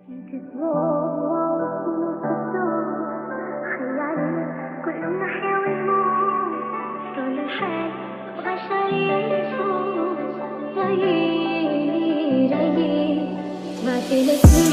خيالي كل ناحية ويموت طول الحال بشري يفوت رهيب رهيب ما في